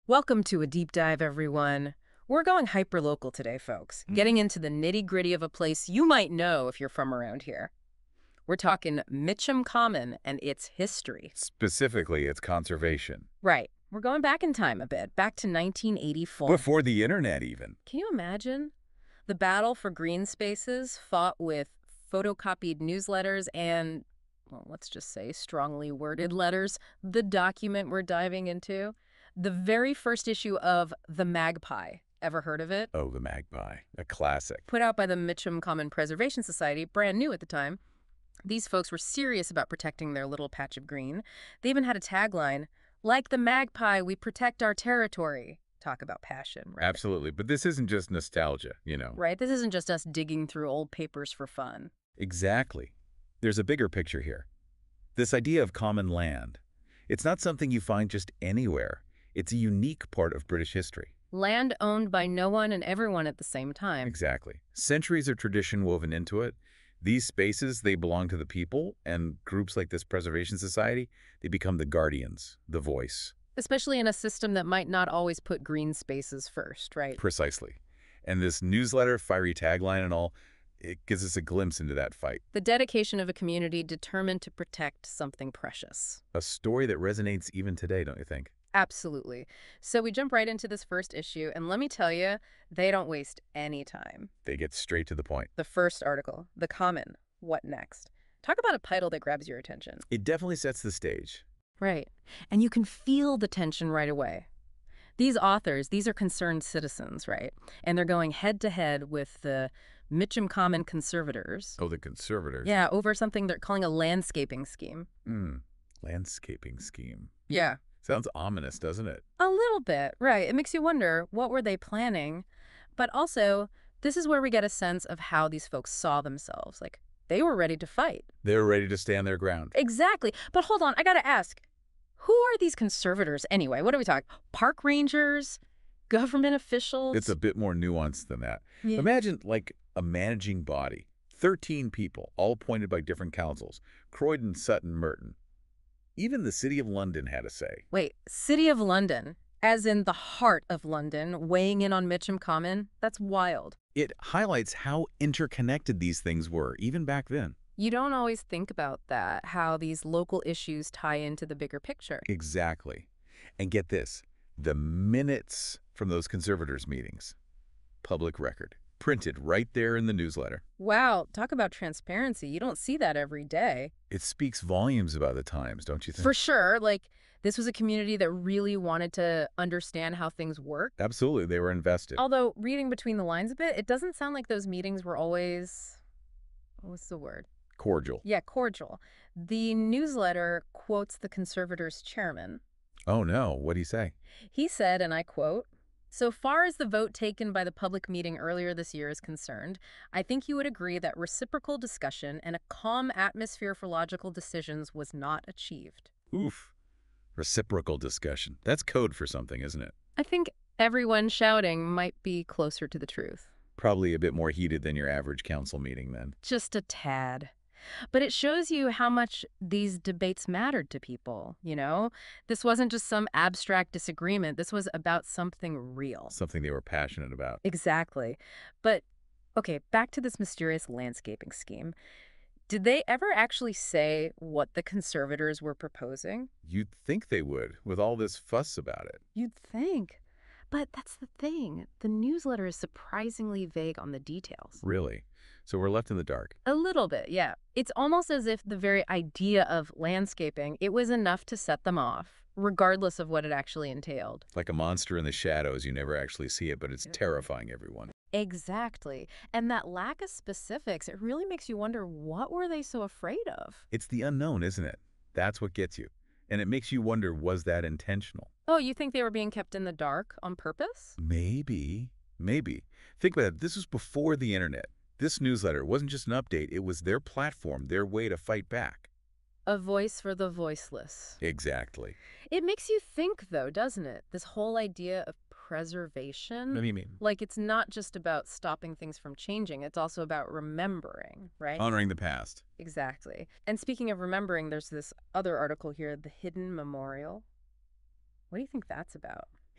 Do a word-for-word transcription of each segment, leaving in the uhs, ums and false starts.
Welcome to a deep dive, everyone. We're going hyper-local today, folks, Mm. getting into the nitty-gritty of a place you might know if you're from around here. We're talking Mitcham Common and its history. Specifically, its conservation. Right. We're going back in time a bit, back to nineteen eighty-four. Before the internet, even. Can you imagine? The battle for green spaces fought with photocopied newsletters and, well, let's just say strongly worded letters. The document we're diving into. The very first issue of the Magpie. Ever heard of it? Oh, the Magpie. A classic. Put out by the Mitcham Common Preservation Society, brand new at the time. These folks were serious about protecting their little patch of green. They even had a tagline, like the magpie, we protect our territory. Talk about passion, right? Absolutely. But this isn't just nostalgia, you know. Right, this isn't just us digging through old papers for fun. Exactly. There's a bigger picture here. This idea of common land. It's not something you find just anywhere. It's a unique part of British history. Land owned by no one and everyone at the same time. Exactly. Centuries of tradition woven into it. These spaces, they belong to the people, and groups like this Preservation Society, they become the guardians, the voice. Especially in a system that might not always put green spaces first, right? Precisely. And this newsletter, fiery tagline and all, it gives us a glimpse into that fight. The dedication of a community determined to protect something precious. A story that resonates even today, don't you think? Absolutely. So we jump right into this first issue, and let me tell you, they don't waste any time. They get straight to the point. The first article, The Common, What Next? Talk about a title that grabs your attention. It definitely sets the stage. Right. And you can feel the tension right away. These authors, these are concerned citizens, right? And they're going head-to-head with the Mitcham Common conservators. Oh, the conservators. Yeah, over something they're calling a landscaping scheme. Hmm. Landscaping scheme. Yeah. Sounds ominous, doesn't it? A little bit, right. It makes you wonder, what were they planning? But also, this is where we get a sense of how these folks saw themselves. Like, they were ready to fight. They were ready to stand their ground. Exactly. But hold on, I gotta ask, who are these conservators anyway? What are we talking? Park rangers? Government officials? It's a bit more nuanced than that. Yeah. Imagine, like, a managing body. thirteen people, all appointed by different councils. Croydon, Sutton, Merton. Even the City of London had a say. Wait, City of London, as in the heart of London, weighing in on Mitcham Common? That's wild. It highlights how interconnected these things were, even back then. You don't always think about that, how these local issues tie into the bigger picture. Exactly. And get this, the minutes from those conservators' meetings, public record, printed right there in the newsletter. Wow, talk about transparency. You don't see that every day. It speaks volumes about the times, don't you think? For sure, like, this was a community that really wanted to understand how things work. Absolutely, they were invested. Although, reading between the lines a bit, it doesn't sound like those meetings were always, what's the word? Cordial. Yeah, cordial. The newsletter quotes the conservators' chairman. Oh no, what'd he say? He said, and I quote, "So far as the vote taken by the public meeting earlier this year is concerned, I think you would agree that reciprocal discussion and a calm atmosphere for logical decisions was not achieved." Oof. Reciprocal discussion. That's code for something, isn't it? I think everyone shouting might be closer to the truth. Probably a bit more heated than your average council meeting then. Just a tad. But it shows you how much these debates mattered to people, you know? This wasn't just some abstract disagreement. This was about something real. Something they were passionate about. Exactly. But, okay, back to this mysterious landscaping scheme. Did they ever actually say what the conservators were proposing? You'd think they would, with all this fuss about it. You'd think. But that's the thing. The newsletter is surprisingly vague on the details. Really? So we're left in the dark. A little bit, yeah. It's almost as if the very idea of landscaping, it was enough to set them off, regardless of what it actually entailed. Like a monster in the shadows, you never actually see it, but it's terrifying everyone. Exactly. And that lack of specifics, it really makes you wonder, what were they so afraid of? It's the unknown, isn't it? That's what gets you. And it makes you wonder, was that intentional? Oh, you think they were being kept in the dark on purpose? Maybe. Maybe. Think about it. This was before the internet. This newsletter wasn't just an update. It was their platform, their way to fight back. A voice for the voiceless. Exactly. It makes you think, though, doesn't it? This whole idea of preservation. What do you mean? Like, it's not just about stopping things from changing. It's also about remembering, right? Honoring the past. Exactly. And speaking of remembering, there's this other article here, The Hidden Memorial. What do you think that's about?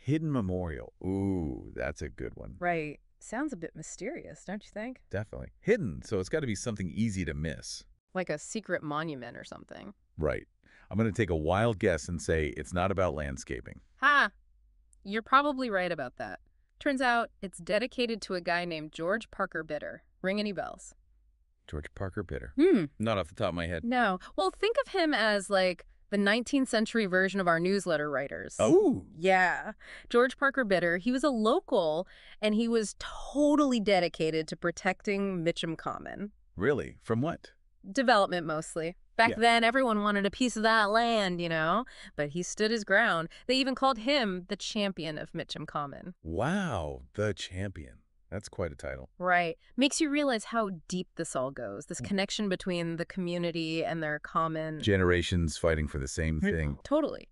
Hidden memorial. Ooh, that's a good one. Right. Sounds a bit mysterious, don't you think? Definitely. Hidden, so it's got to be something easy to miss. Like a secret monument or something. Right. I'm going to take a wild guess and say it's not about landscaping. Ha! You're probably right about that. Turns out it's dedicated to a guy named George Parker Bitter. Ring any bells? George Parker Bitter. Hmm. Not off the top of my head. No. Well, think of him as like the nineteenth century version of our newsletter writers. Oh. Yeah. George Parker Bitter, he was a local, and he was totally dedicated to protecting Mitcham Common. Really? From what? Development, mostly. Back Yeah. then, everyone wanted a piece of that land, you know? But he stood his ground. They even called him the champion of Mitcham Common. Wow, the champion. That's quite a title. Right. Makes you realize how deep this all goes, this connection between the community and their common... Generations fighting for the same thing. Totally.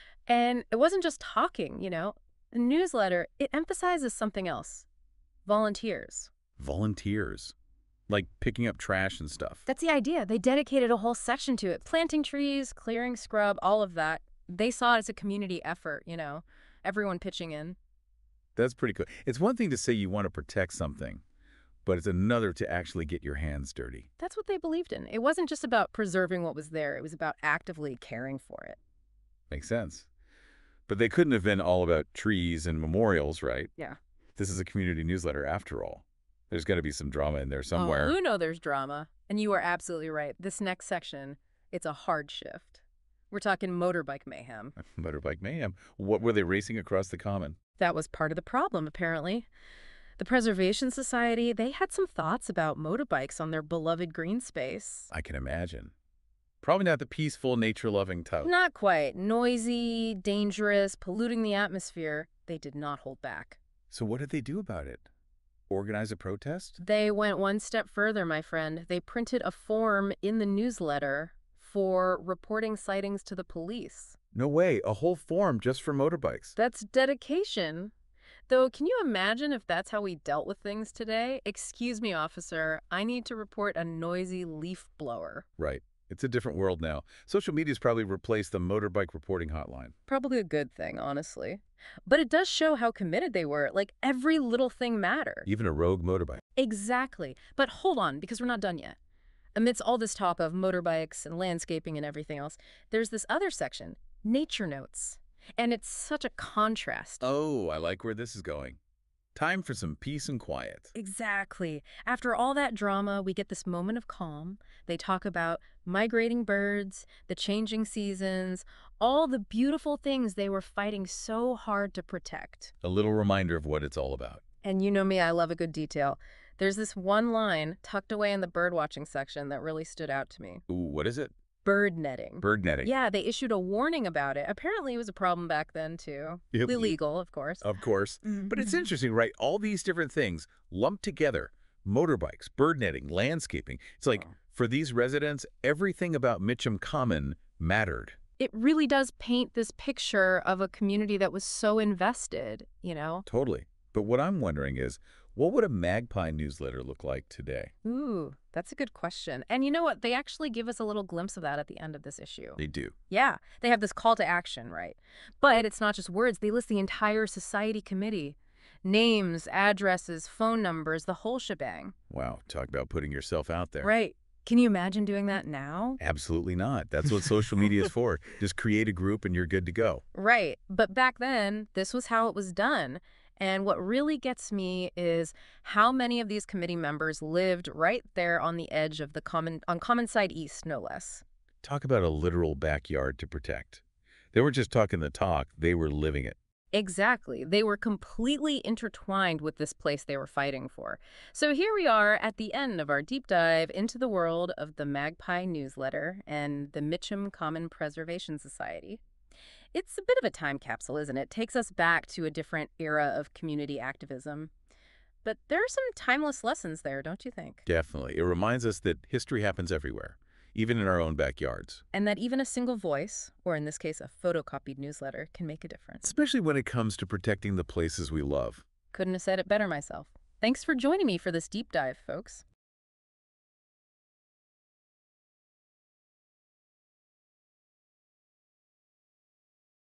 And it wasn't just talking, you know? The newsletter, it emphasizes something else. Volunteers. Volunteers. Like picking up trash and stuff. That's the idea. They dedicated a whole section to it. Planting trees, clearing scrub, all of that. They saw it as a community effort, you know? Everyone pitching in. That's pretty cool. It's one thing to say you want to protect something, but it's another to actually get your hands dirty. That's what they believed in. It wasn't just about preserving what was there. It was about actively caring for it. Makes sense. But they couldn't have been all about trees and memorials, right? Yeah. This is a community newsletter after all. There's got to be some drama in there somewhere. Oh, you know there's drama. And you are absolutely right. This next section, it's a hard shift. We're talking motorbike mayhem. Motorbike mayhem. What were they racing across the common? That was part of the problem, apparently. The Preservation Society, they had some thoughts about motorbikes on their beloved green space. I can imagine. Probably not the peaceful, nature-loving type. Not quite. Noisy, dangerous, polluting the atmosphere. They did not hold back. So what did they do about it? Organize a protest? They went one step further, my friend. They printed a form in the newsletter for reporting sightings to the police. No way. A whole form just for motorbikes. That's dedication. Though, can you imagine if that's how we dealt with things today? Excuse me, officer. I need to report a noisy leaf blower. Right. It's a different world now. Social media's probably replaced the motorbike reporting hotline. Probably a good thing, honestly. But it does show how committed they were. Like, every little thing mattered. Even a rogue motorbike. Exactly. But hold on, because we're not done yet. Amidst all this talk of motorbikes and landscaping and everything else, there's this other section, nature notes. And it's such a contrast. Oh, I like where this is going. Time for some peace and quiet. Exactly. After all that drama, we get this moment of calm. They talk about migrating birds, the changing seasons, all the beautiful things they were fighting so hard to protect. A little reminder of what it's all about. And you know me, I love a good detail. There's this one line tucked away in the birdwatching section that really stood out to me. Ooh, what is it? Bird netting. Bird netting. Yeah, they issued a warning about it. Apparently, it was a problem back then, too. Yep. Illegal, of course. Of course. Mm-hmm. But it's interesting, right? All these different things lumped together. Motorbikes, bird netting, landscaping. It's like, Oh. for these residents, everything about Mitcham Common mattered. It really does paint this picture of a community that was so invested, you know? Totally. But what I'm wondering is, what would a Magpie newsletter look like today? Ooh, that's a good question. And you know what? They actually give us a little glimpse of that at the end of this issue. They do. Yeah, they have this call to action, right? But it's not just words. They list the entire society committee. Names, addresses, phone numbers, the whole shebang. Wow, talk about putting yourself out there. Right. Can you imagine doing that now? Absolutely not. That's what social media is for. Just create a group and you're good to go. Right. But back then, this was how it was done. And what really gets me is how many of these committee members lived right there on the edge of the common, on Common Side East, no less. Talk about a literal backyard to protect. They weren't just talking the talk, they were living it. Exactly. They were completely intertwined with this place they were fighting for. So here we are at the end of our deep dive into the world of the Magpie newsletter and the Mitcham Common Preservation Society. It's a bit of a time capsule, isn't it? It takes us back to a different era of community activism. But there are some timeless lessons there, don't you think? Definitely. It reminds us that history happens everywhere, even in our own backyards. And that even a single voice, or in this case a photocopied newsletter, can make a difference. Especially when it comes to protecting the places we love. Couldn't have said it better myself. Thanks for joining me for this deep dive, folks.